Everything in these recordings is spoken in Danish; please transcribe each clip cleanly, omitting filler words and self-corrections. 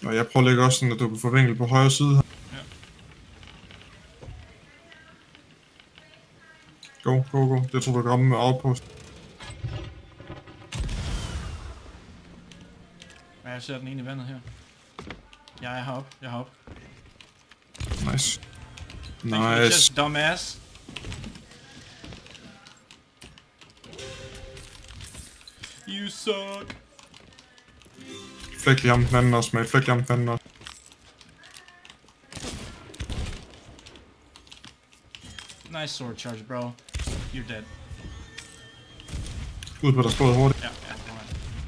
Og jeg prøver at lægge også sådan, at du kan få vinkel på højre side her. Ja. Go. Det tror du kan ramme med outpost. Ja, jeg ser den ene i vandet her. Jeg er heroppe. Nice. Just dumbass. You suck. Flæk lige ham den anden også, mate. Flæk lige ham den anden også. Nice sword charge, bro. You're dead. Ud på der stod hurtigt. Ja, alright.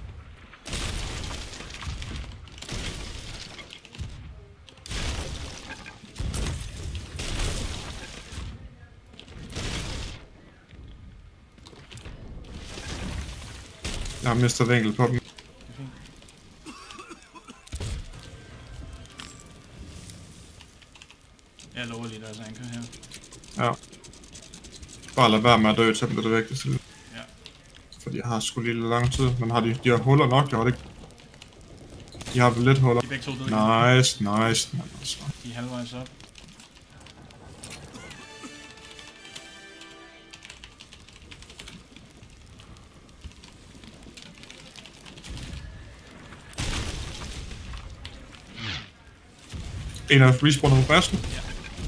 Jeg har mistet vinkel på dem. Jeg lover lige deres anker her. Ja. Bare lad være med at dø til dem, det er det vigtigste. Ja. Fordi jeg har sgu lige lang tid, men har de har huller nok, jeg har det ikke. De har vel lidt huller. De er begge to døde. Nice. Men altså. De er halvvejs op. En af respawnet på bassen. Ja.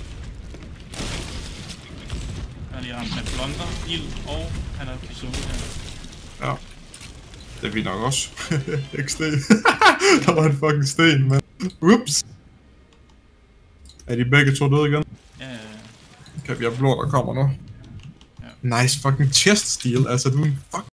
Jeg har lige ramt med blonder, ild og han er på suppe her. Ja. Det er vi nok også. Ikke sten. Der var en fucking sten, mand. Ups. Er de begge to døde igen? Ja. Okay, vi har blå, der kommer nu. Ja. Nice fucking chest steal. Altså, du er en fuck